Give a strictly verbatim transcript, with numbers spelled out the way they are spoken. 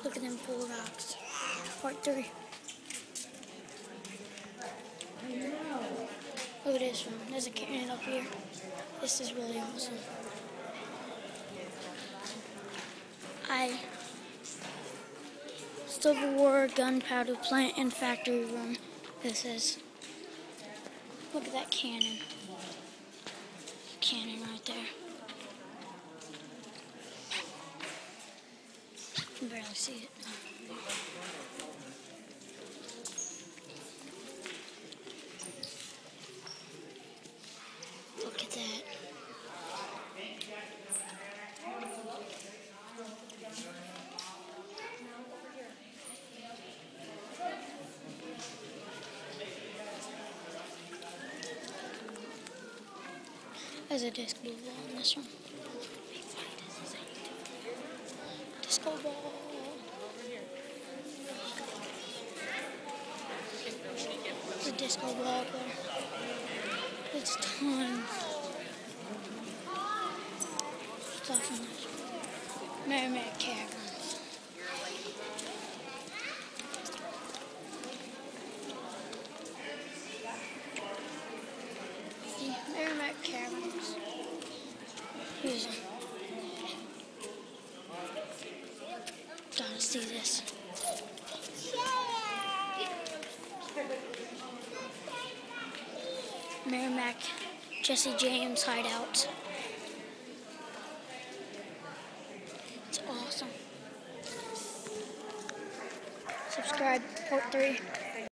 Look at them bulldogs. Part three. Look at this one. There's a cannon up here. This is really awesome. I Civil War gunpowder plant and factory room. This is. Look at that cannon. Cannon right there. You can barely see it. Look at that. There's a disco ball in this one. Disco ball. There's a disco ball there. It's tons. Stuff in this. Merrimack Caverns. See, Merrimack Caverns. Here's a. Gotta see this. Merrimack Jesse James hideout. It's awesome. Subscribe, part three.